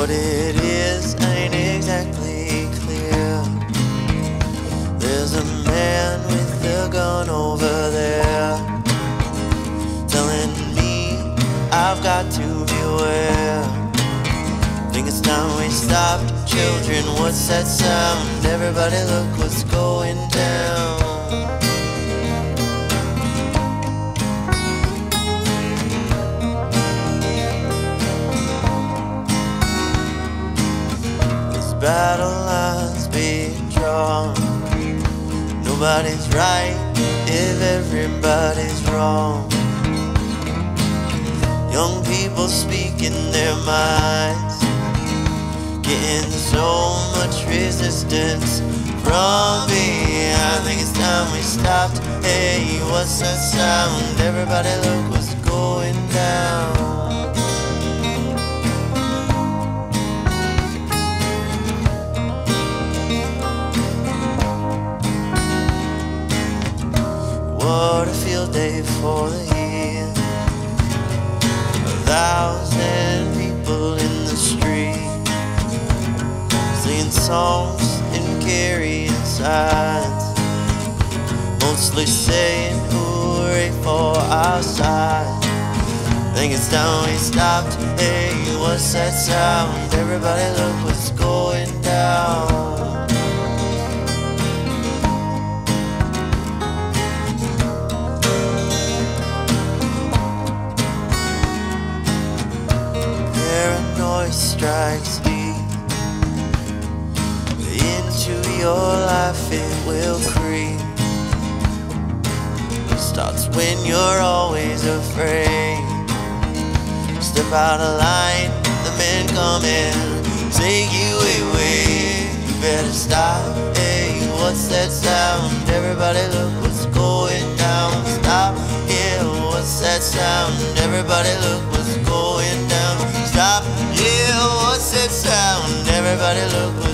What it is ain't exactly clear. There's a man with a gun over there telling me I've got to beware. Think it's time we stopped. Children, what's that sound? Everybody look what's going down. Battle lines being drawn. Nobody's right if everybody's wrong. Young people speaking their minds, getting so much resistance from me. I think it's time we stopped. Hey, what's that sound? Everybody look what's going down. What a field day for the year. 1,000 people in the street, singing songs and carrying signs, mostly saying hooray for our side. Think it's time we stopped. Hey, what's that sound? Everybody look what's going down. Strikes deep into your life, it will creep. Starts when you're always afraid. Step out of line, the men come in, take you away. You better stop. Hey, what's that sound? Everybody look what's going down. Stop. Yeah, what's that sound? Everybody look what's going down. Stop. Yeah, what's that sound? Everybody look